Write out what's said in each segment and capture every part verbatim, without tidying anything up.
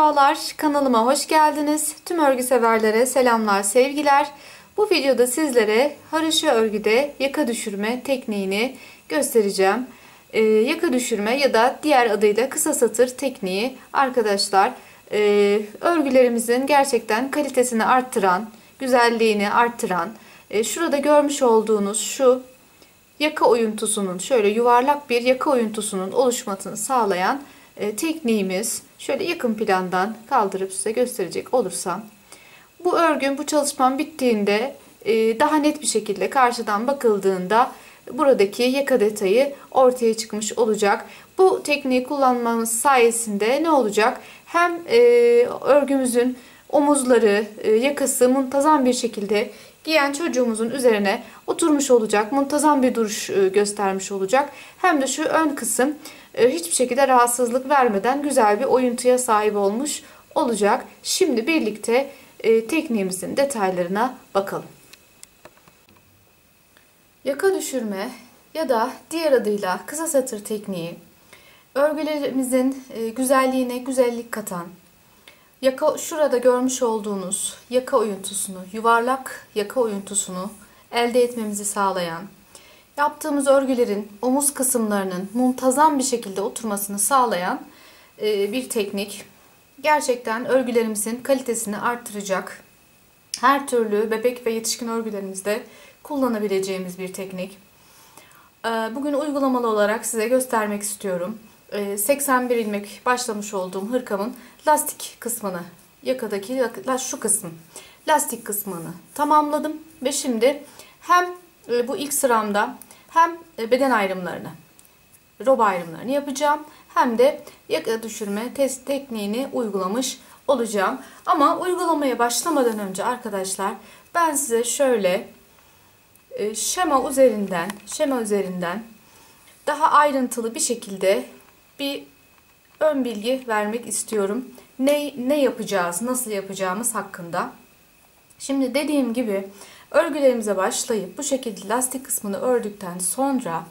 Merhabalar, kanalıma hoş geldiniz. Tüm örgü severlere selamlar, sevgiler. Bu videoda sizlere haroşa örgüde yaka düşürme tekniğini göstereceğim. Ee, yaka düşürme ya da diğer adıyla kısa satır tekniği arkadaşlar e, örgülerimizin gerçekten kalitesini arttıran, güzelliğini arttıran, e, şurada görmüş olduğunuz şu yaka oyuntusunun, şöyle yuvarlak bir yaka oyuntusunun oluşmasını sağlayan e, tekniğimiz. Şöyle yakın plandan kaldırıp size gösterecek olursam, bu örgüm, bu çalışmam bittiğinde e, daha net bir şekilde karşıdan bakıldığında buradaki yaka detayı ortaya çıkmış olacak. Bu tekniği kullanmamız sayesinde ne olacak? Hem e, örgümüzün omuzları, e, yakası muntazam bir şekilde giyen çocuğumuzun üzerine oturmuş olacak. Muntazam bir duruş e, göstermiş olacak. Hem de şu ön kısım e, hiçbir şekilde rahatsızlık vermeden güzel bir oyuntuya sahip olmuş olacak. Şimdi birlikte e, tekniğimizin detaylarına bakalım. Yaka düşürme ya da diğer adıyla kısa satır tekniği, örgülerimizin e, güzelliğine güzellik katan, yaka, şurada görmüş olduğunuz yaka oyuntusunu, yuvarlak yaka oyuntusunu elde etmemizi sağlayan, yaptığımız örgülerin omuz kısımlarının muntazam bir şekilde oturmasını sağlayan e, bir teknik. Gerçekten örgülerimizin kalitesini arttıracak, her türlü bebek ve yetişkin örgülerimizde kullanabileceğimiz bir teknik. Bugün uygulamalı olarak size göstermek istiyorum. seksen bir ilmek başlamış olduğum hırkamın lastik kısmını, yakadaki şu kısım, lastik kısmını tamamladım ve şimdi hem bu ilk sıramda hem beden ayrımlarını, roba ayrımlarını yapacağım, hem de yaka düşürme test tekniğini uygulamış olacağım. Ama uygulamaya başlamadan önce arkadaşlar, ben size şöyle şema üzerinden şema üzerinden daha ayrıntılı bir şekilde bir ön bilgi vermek istiyorum. Ne, ne yapacağız, nasıl yapacağımız hakkında. Şimdi dediğim gibi örgülerimize başlayıp bu şekilde lastik kısmını ördükten sonra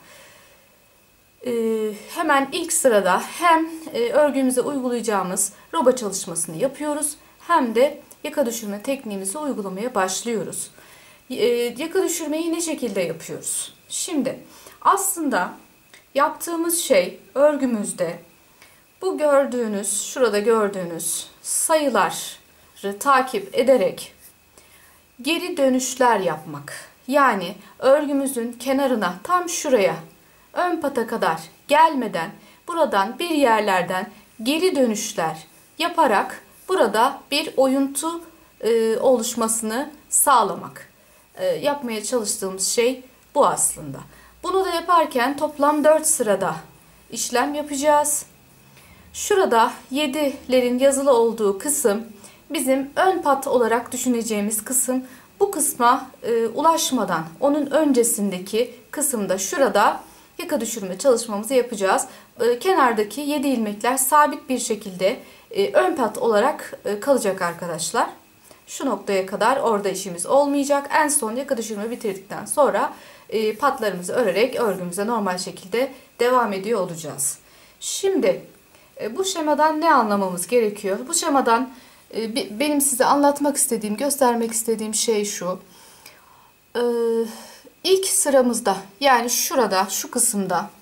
e, hemen ilk sırada hem e, örgümüze uygulayacağımız roba çalışmasını yapıyoruz, hem de yaka düşürme tekniğimizi uygulamaya başlıyoruz. E, yaka düşürmeyi ne şekilde yapıyoruz? Şimdi aslında yaptığımız şey örgümüzde bu gördüğünüz, şurada gördüğünüz sayıları takip ederek geri dönüşler yapmak. Yani örgümüzün kenarına, tam şuraya, ön pata kadar gelmeden buradan bir yerlerden geri dönüşler yaparak burada bir oyuntu e, oluşmasını sağlamak. E, yapmaya çalıştığımız şey bu aslında. Bunu da yaparken toplam dört sırada işlem yapacağız. Şurada yedilerin yazılı olduğu kısım bizim ön pat olarak düşüneceğimiz kısım. Bu kısma e, ulaşmadan onun öncesindeki kısımda şurada yaka düşürme çalışmamızı yapacağız. E, kenardaki yedi ilmekler sabit bir şekilde e, ön pat olarak e, kalacak arkadaşlar. Şu noktaya kadar orada işimiz olmayacak. En son yaka düşürme bitirdikten sonra e, patlarımızı örerek örgümüze normal şekilde devam ediyor olacağız. Şimdi e, bu şemadan ne anlamamız gerekiyor? Bu şemadan e, benim size anlatmak istediğim, göstermek istediğim şey şu. E, ilk sıramızda, yani şurada, şu kısımda,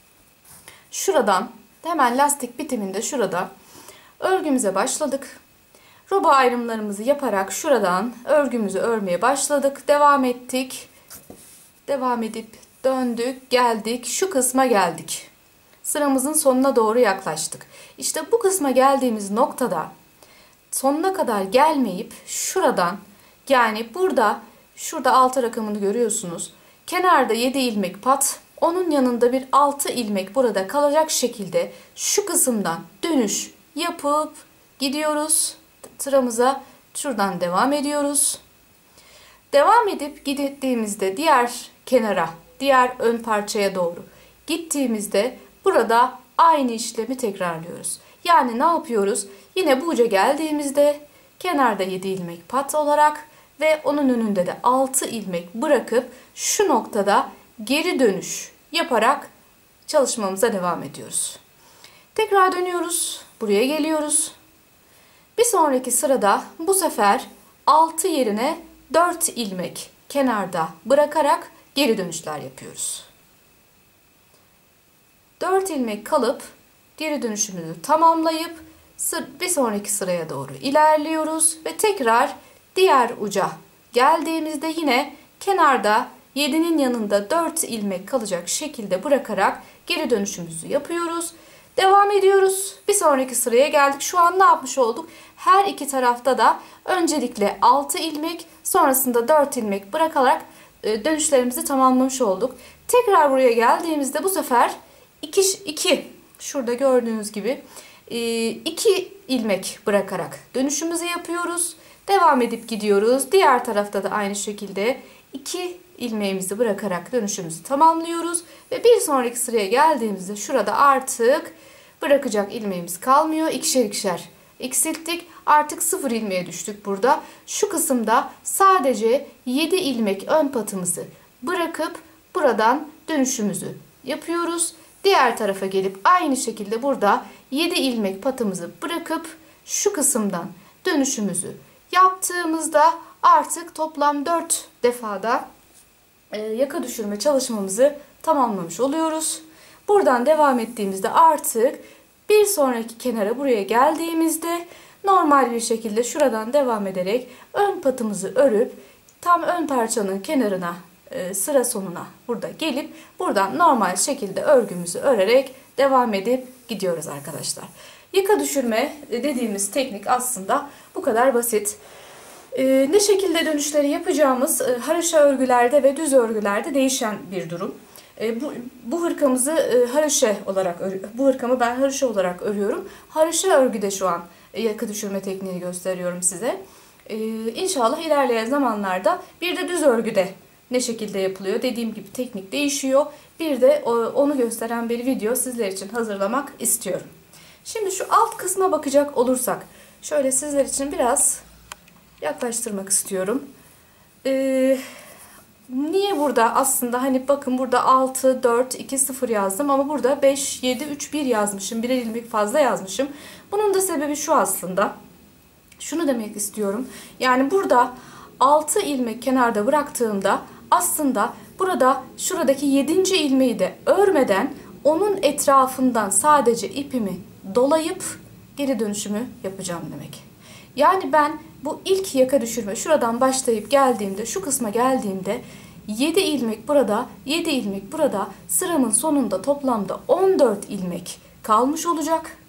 şuradan hemen lastik bitiminde şurada örgümüze başladık. Roba ayrımlarımızı yaparak şuradan örgümüzü örmeye başladık. Devam ettik. Devam edip döndük, geldik. Şu kısma geldik. Sıramızın sonuna doğru yaklaştık. İşte bu kısma geldiğimiz noktada sonuna kadar gelmeyip şuradan, yani burada, şurada altı rakamını görüyorsunuz. Kenarda yedi ilmek pat, onun yanında bir altı ilmek burada kalacak şekilde şu kısımdan dönüş yapıp gidiyoruz. Sıramıza şuradan devam ediyoruz. Devam edip gittiğimizde diğer kenara, diğer ön parçaya doğru gittiğimizde burada aynı işlemi tekrarlıyoruz. Yani ne yapıyoruz? Yine bu uca geldiğimizde kenarda yedi ilmek pat olarak ve onun önünde de altı ilmek bırakıp şu noktada geri dönüş yaparak çalışmamıza devam ediyoruz. Tekrar dönüyoruz. Buraya geliyoruz. Bir sonraki sırada bu sefer altı yerine dört ilmek kenarda bırakarak geri dönüşler yapıyoruz. dört ilmek kalıp geri dönüşümünü tamamlayıp bir sonraki sıraya doğru ilerliyoruz ve tekrar diğer uca geldiğimizde yine kenarda yedinin yanında dört ilmek kalacak şekilde bırakarak geri dönüşümüzü yapıyoruz. Devam ediyoruz. Bir sonraki sıraya geldik. Şu an ne yapmış olduk? Her iki tarafta da öncelikle altı ilmek, sonrasında dört ilmek bırakarak dönüşlerimizi tamamlamış olduk. Tekrar buraya geldiğimizde bu sefer iki, şurada gördüğünüz gibi iki ilmek bırakarak dönüşümüzü yapıyoruz. Devam edip gidiyoruz. Diğer tarafta da aynı şekilde iki ilmeğimizi bırakarak dönüşümüzü tamamlıyoruz. Ve bir sonraki sıraya geldiğimizde şurada artık bırakacak ilmeğimiz kalmıyor. İkişer ikişer eksilttik. Artık sıfır ilmeğe düştük burada. Şu kısımda sadece yedi ilmek ön patımızı bırakıp buradan dönüşümüzü yapıyoruz. Diğer tarafa gelip aynı şekilde burada yedi ilmek patımızı bırakıp şu kısımdan dönüşümüzü yaptığımızda artık toplam dört defada yaka düşürme çalışmamızı tamamlamış oluyoruz. Buradan devam ettiğimizde artık bir sonraki kenara buraya geldiğimizde normal bir şekilde şuradan devam ederek ön patımızı örüp tam ön parçanın kenarına sıra sonuna burada gelip buradan normal şekilde örgümüzü örerek devam edip gidiyoruz arkadaşlar. Yaka düşürme dediğimiz teknik aslında bu kadar basit. Ee, ne şekilde dönüşleri yapacağımız e, haroşa örgülerde ve düz örgülerde değişen bir durum. E, bu, bu hırkamızı e, haroşa olarak bu hırkamı ben haroşa olarak örüyorum. Haroşa örgüde şu an e, yaka düşürme tekniğini gösteriyorum size. E, İnşallah ilerleyen zamanlarda bir de düz örgüde ne şekilde yapılıyor dediğim gibi teknik değişiyor. Bir de o, onu gösteren bir video sizler için hazırlamak istiyorum. Şimdi şu alt kısma bakacak olursak şöyle sizler için biraz yaklaştırmak istiyorum. Ee, niye burada aslında hani bakın burada altı, dört, iki, sıfır yazdım ama burada beş, yedi, üç, bir yazmışım. Birer ilmek fazla yazmışım. Bunun da sebebi şu aslında. Şunu demek istiyorum. Yani burada altı ilmek kenarda bıraktığımda aslında burada şuradaki yedinci ilmeği de örmeden onun etrafından sadece ipimi dolayıp geri dönüşümü yapacağım demek. Yani ben bu ilk yaka düşürme şuradan başlayıp geldiğimde şu kısma geldiğimde yedi ilmek burada, yedi ilmek burada, sıramın sonunda toplamda on dört ilmek kalmış olacak.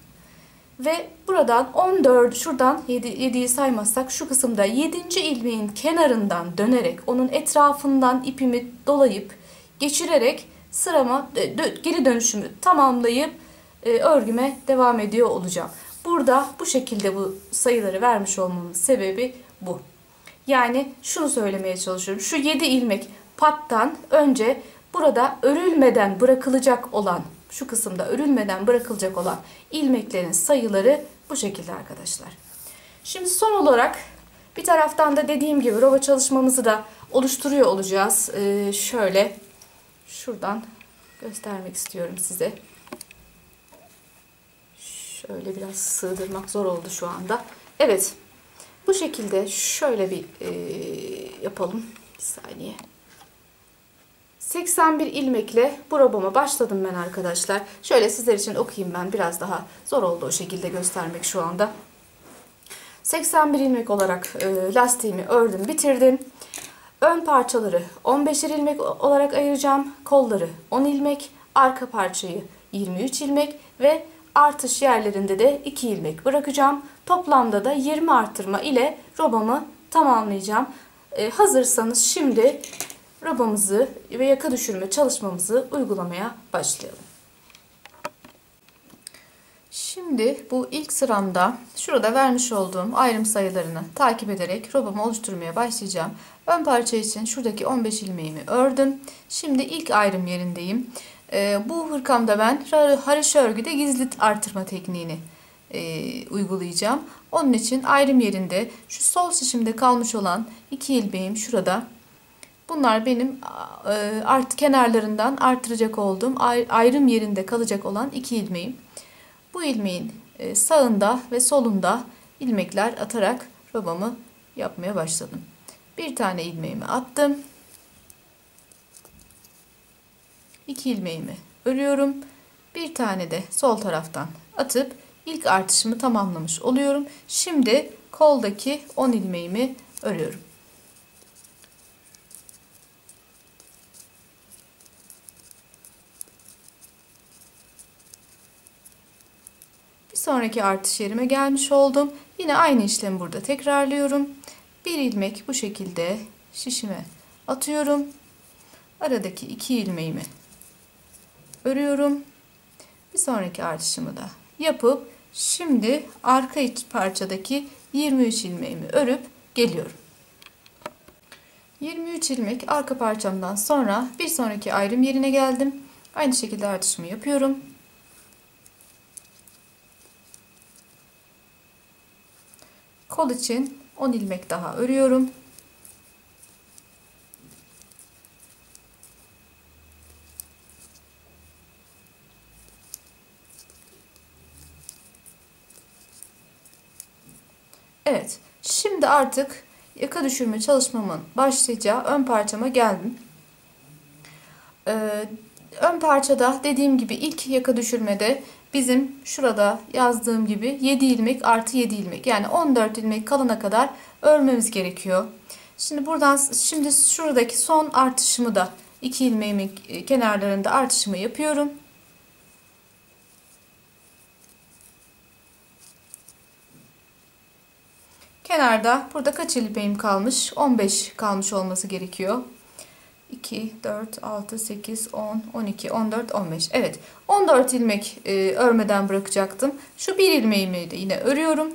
Ve buradan on dört, şuradan yediyi saymazsak şu kısımda yedinci ilmeğin kenarından dönerek onun etrafından ipimi dolayıp geçirerek sırama geri dönüşümü tamamlayıp örgüme devam ediyor olacağım. Burada bu şekilde bu sayıları vermiş olmamın sebebi bu. Yani şunu söylemeye çalışıyorum. Şu yedi ilmek pattan önce burada örülmeden bırakılacak olan, şu kısımda örülmeden bırakılacak olan ilmeklerin sayıları bu şekilde arkadaşlar. Şimdi son olarak bir taraftan da dediğim gibi rova çalışmamızı da oluşturuyor olacağız. Ee, şöyle şuradan göstermek istiyorum size. Şöyle biraz sığdırmak zor oldu şu anda. Evet. Bu şekilde şöyle bir e, yapalım. Bir saniye. seksen bir ilmekle bu robama başladım ben arkadaşlar. Şöyle sizler için okuyayım ben. Biraz daha zor oldu o şekilde göstermek şu anda. seksen bir ilmek olarak e, lastiğimi ördüm, bitirdim. Ön parçaları on beşer ilmek olarak ayıracağım. Kolları on ilmek, arka parçayı yirmi üç ilmek ve artış yerlerinde de iki ilmek bırakacağım. Toplamda da yirmi artırma ile robamı tamamlayacağım. Ee, hazırsanız şimdi robamızı ve yaka düşürme çalışmamızı uygulamaya başlayalım. Şimdi bu ilk sıramda şurada vermiş olduğum ayrım sayılarını takip ederek robamı oluşturmaya başlayacağım. Ön parça için şuradaki on beş ilmeğimi ördüm. Şimdi ilk ayrım yerindeyim. Ee, bu hırkamda ben haroşa örgüde gizli artırma tekniğini e, uygulayacağım. Onun için ayrım yerinde şu sol şişimde kalmış olan iki ilmeğim şurada. Bunlar benim e, art kenarlarından artıracak olduğum ayrım yerinde kalacak olan iki ilmeğim. Bu ilmeğin sağında ve solunda ilmekler atarak robamı yapmaya başladım. Bir tane ilmeğimi attım. iki ilmeğimi örüyorum. Bir tane de sol taraftan atıp ilk artışımı tamamlamış oluyorum. Şimdi koldaki on ilmeğimi örüyorum. Bir sonraki artış yerime gelmiş oldum. Yine aynı işlemi burada tekrarlıyorum. Bir ilmek bu şekilde şişime atıyorum. Aradaki iki ilmeğimi örüyorum. Bir sonraki artışımı da yapıp şimdi arka iç parçadaki yirmi üç ilmeğimi örüp geliyorum. yirmi üç ilmek arka parçamdan sonra bir sonraki ayrım yerine geldim. Aynı şekilde artışımı yapıyorum. Kol için on ilmek daha örüyorum. Evet, şimdi artık yaka düşürme çalışmamın başlayacağı ön parçama geldim. Ee, ön parçada dediğim gibi ilk yaka düşürmede bizim şurada yazdığım gibi yedi ilmek artı yedi ilmek, yani on dört ilmek kalana kadar örmemiz gerekiyor. Şimdi buradan şimdi şuradaki son artışımı da iki ilmeğimin kenarlarında artışımı yapıyorum. Kenarda burada kaç ilmeğim kalmış? on beş kalmış olması gerekiyor. iki, dört, altı, sekiz, on, on iki, on dört, on beş. Evet, on dört ilmek e, örmeden bırakacaktım. Şu bir ilmeğimi de yine örüyorum.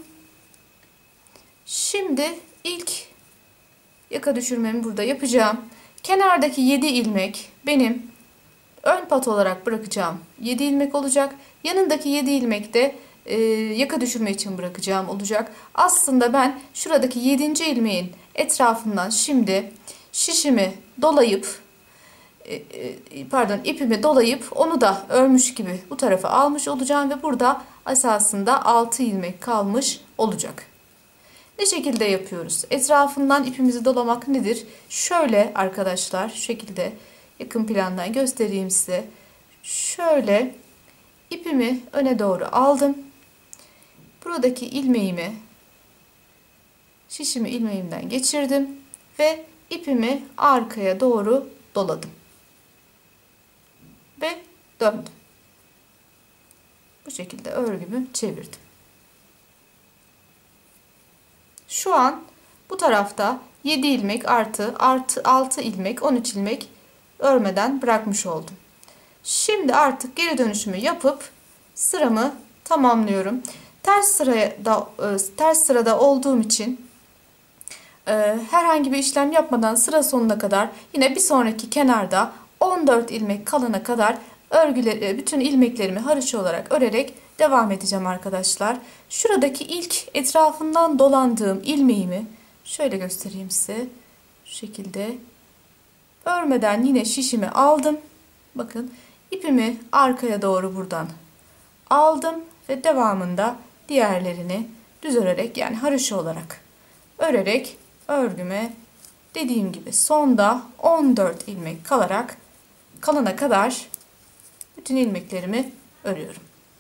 Şimdi ilk yaka düşürmemi burada yapacağım. Kenardaki yedi ilmek benim ön pat olarak bırakacağım yedi ilmek olacak. Yanındaki yedi ilmek de e, yaka düşürme için bırakacağım olacak. Aslında ben şuradaki yedinci ilmeğin etrafından şimdi şişimi dolayıp e, e, pardon ipimi dolayıp onu da örmüş gibi bu tarafa almış olacağım ve burada esasında altı ilmek kalmış olacak. Ne şekilde yapıyoruz? Etrafından ipimizi dolamak nedir? Şöyle arkadaşlar, şu şekilde yakın plandan göstereyim size. Şöyle ipimi öne doğru aldım. Buradaki ilmeğimi, şişimi ilmeğimden geçirdim ve ipimi arkaya doğru doladım. Ve döndüm. Bu şekilde örgümü çevirdim. Şu an bu tarafta yedi ilmek artı artı altı ilmek, on üç ilmek örmeden bırakmış oldum. Şimdi artık geri dönüşümü yapıp sıramı tamamlıyorum. Ters sırada ters sırada olduğum için e, herhangi bir işlem yapmadan sıra sonuna kadar yine bir sonraki kenarda on dört ilmek kalana kadar örgüleri, bütün ilmeklerimi haroşa olarak örerek devam edeceğim arkadaşlar. Şuradaki ilk etrafından dolandığım ilmeğimi şöyle göstereyim size. Şu şekilde örmeden yine şişimi aldım. Bakın ipimi arkaya doğru buradan aldım ve devamında diğerlerini düz örerek, yani haroşa olarak örerek örgüme dediğim gibi sonda on dört ilmek kalarak kalana kadar bütün ilmeklerimi örüyorum.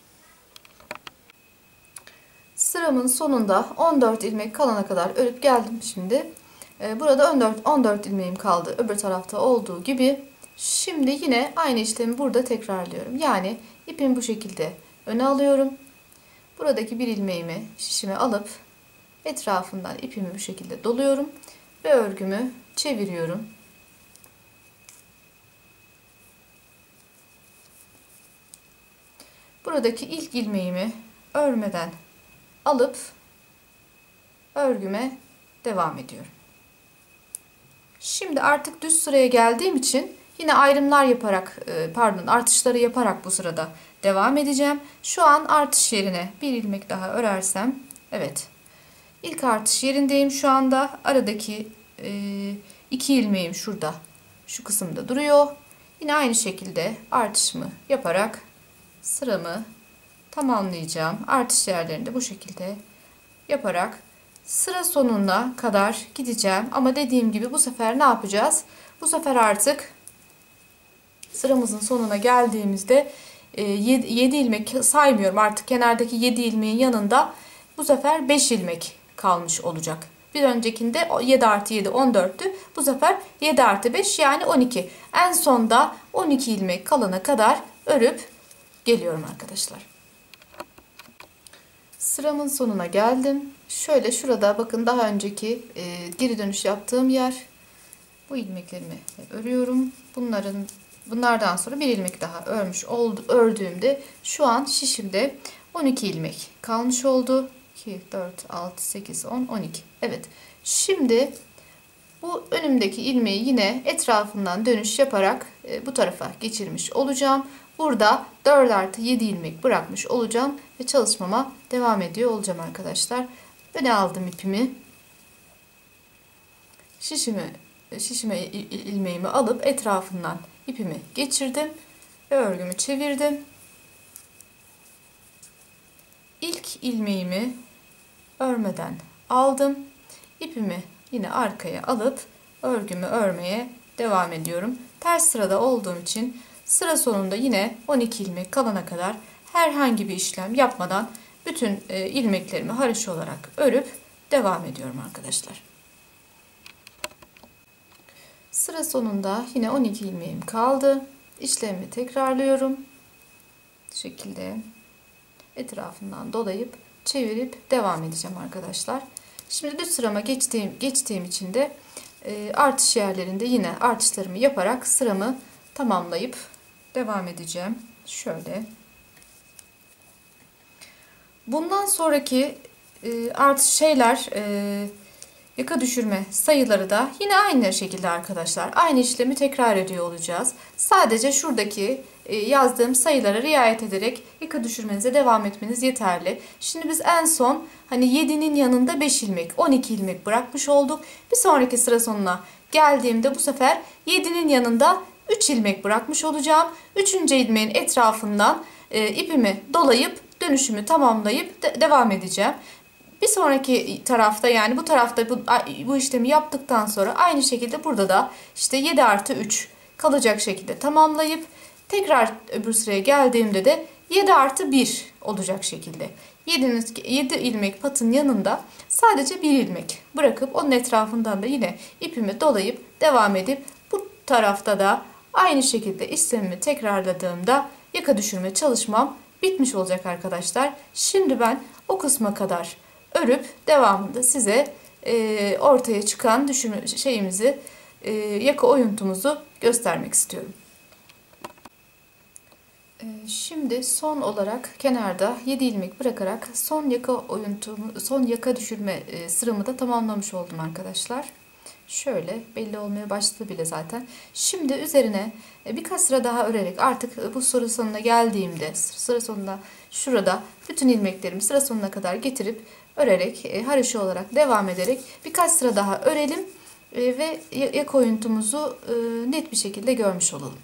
Sıramın sonunda on dört ilmek kalana kadar örüp geldim şimdi. Burada on dört, on dört ilmeğim kaldı öbür tarafta olduğu gibi. Şimdi yine aynı işlemi burada tekrarlıyorum. Yani ipimi bu şekilde öne alıyorum. Buradaki bir ilmeğimi şişime alıp etrafından ipimi bu şekilde doluyorum ve örgümü çeviriyorum. Buradaki ilk ilmeğimi örmeden alıp örgüme devam ediyorum. Şimdi artık düz sıraya geldiğim için yine ayrımlar yaparak, pardon artışları yaparak bu sırada devam edeceğim. Şu an artış yerine bir ilmek daha örersem, evet, ilk artış yerindeyim şu anda. Aradaki iki ilmeğim şurada, şu kısımda duruyor. Yine aynı şekilde artışımı yaparak sıramı tamamlayacağım. Artış yerlerini de bu şekilde yaparak sıra sonuna kadar gideceğim. Ama dediğim gibi bu sefer ne yapacağız? Bu sefer artık sıramızın sonuna geldiğimizde yedi ilmek saymıyorum. Artık kenardaki yedi ilmeğin yanında bu sefer beş ilmek kalmış olacak. Bir öncekinde yedi artı yedi on dörttü. Bu sefer yedi artı beş yani on iki. En sonda on iki ilmek kalana kadar örüp geliyorum arkadaşlar. Sıramın sonuna geldim. Şöyle şurada bakın daha önceki e, geri dönüş yaptığım yer. Bu ilmeklerimi örüyorum. Bunların bunlardan sonra bir ilmek daha örmüş oldu, ördüğümde şu an şişimde on iki ilmek kalmış oldu. iki, dört, altı, sekiz, on, on iki. Evet. Şimdi bu önümdeki ilmeği yine etrafından dönüş yaparak e, bu tarafa geçirmiş olacağım. Burada dört artı yedi ilmek bırakmış olacağım ve çalışmama devam ediyor olacağım arkadaşlar. Öne aldım ipimi. Şişimi şişime ilmeğimi alıp etrafından ipimi geçirdim ve örgümü çevirdim. İlk ilmeğimi örmeden aldım. İpimi yine arkaya alıp örgümü örmeye devam ediyorum. Ters sırada olduğum için sıra sonunda yine on iki ilmek kalana kadar herhangi bir işlem yapmadan bütün ilmeklerimi haroşa olarak örüp devam ediyorum arkadaşlar. Sıra sonunda yine on iki ilmeğim kaldı. İşlemimi tekrarlıyorum. Bu şekilde etrafından dolayıp çevirip devam edeceğim arkadaşlar. Şimdi düz sırama geçtiğim geçtiğim için de e, artış yerlerinde yine artışlarımı yaparak sıramı tamamlayıp devam edeceğim. Şöyle. Bundan sonraki e, artış şeyler e, yaka düşürme sayıları da yine aynı şekilde arkadaşlar. Aynı işlemi tekrar ediyor olacağız. Sadece şuradaki yazdığım sayılara riayet ederek yaka düşürmenize devam etmeniz yeterli. Şimdi biz en son hani yedinin yanında beş ilmek, on iki ilmek bırakmış olduk. Bir sonraki sıra sonuna geldiğimde bu sefer yedinin yanında üç ilmek bırakmış olacağım. üçüncü ilmeğin etrafından e, ipimi dolayıp dönüşümü tamamlayıp de devam edeceğim. Bir sonraki tarafta yani bu tarafta bu, bu işlemi yaptıktan sonra aynı şekilde burada da işte yedi artı üç kalacak şekilde tamamlayıp tekrar öbür sıraya geldiğimde de yedi artı bir olacak şekilde. yedi ilmek patın yanında sadece bir ilmek bırakıp onun etrafından da yine ipimi dolayıp devam edip bu tarafta da aynı şekilde işlemimi tekrarladığımda yaka düşürme çalışmam bitmiş olacak arkadaşlar. Şimdi ben o kısma kadar örüp devamında size e, ortaya çıkan düşürme şeyimizi e, yaka oyuntumuzu göstermek istiyorum. E, şimdi son olarak kenarda yedi ilmek bırakarak son yaka oyuntumu, son yaka düşürme e, sıramı da tamamlamış oldum arkadaşlar. Şöyle belli olmaya başladı bile zaten. Şimdi üzerine birkaç sıra daha örerek artık bu sıra sonuna geldiğimde sıra sonunda şurada bütün ilmeklerimi sıra sonuna kadar getirip örerek e, haroşa olarak devam ederek birkaç sıra daha örelim e, ve yaka oyuntumuzu e, net bir şekilde görmüş olalım.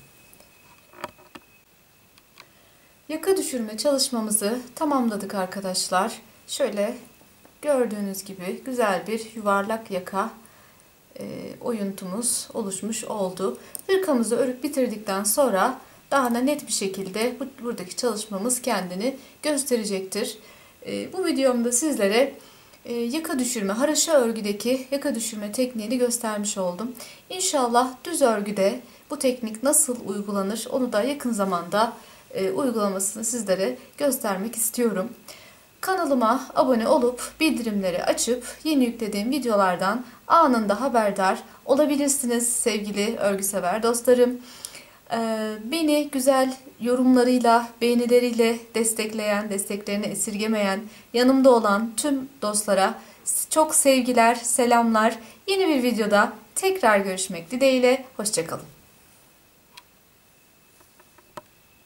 Yaka düşürme çalışmamızı tamamladık arkadaşlar. Şöyle gördüğünüz gibi güzel bir yuvarlak yaka e, oyuntumuz oluşmuş oldu. Hırkamızı örüp bitirdikten sonra daha da net bir şekilde bu, buradaki çalışmamız kendini gösterecektir. E, bu videomda sizlere e, yaka düşürme, haroşa örgüdeki yaka düşürme tekniğini göstermiş oldum. İnşallah düz örgüde bu teknik nasıl uygulanır onu da yakın zamanda e, uygulamasını sizlere göstermek istiyorum. Kanalıma abone olup bildirimleri açıp yeni yüklediğim videolardan anında haberdar olabilirsiniz sevgili örgüsever dostlarım. Beni güzel yorumlarıyla, beğenileriyle destekleyen, desteklerini esirgemeyen, yanımda olan tüm dostlara çok sevgiler, selamlar. Yeni bir videoda tekrar görüşmek dileğiyle. Hoşça kalın.